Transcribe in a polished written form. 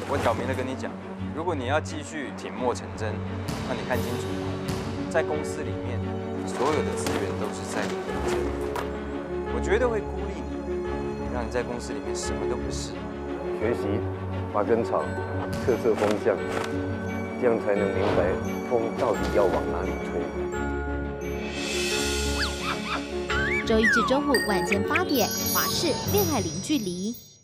我挑明了跟你讲，如果你要继续挺墨成真，那你看清楚，在公司里面，所有的资源都是在你这里，我绝对会孤立你，让你在公司里面什么都不是。 学习拔根草，测测风向，这样才能明白风到底要往哪里吹。 周一至周五晚间8点，华视恋爱零距离。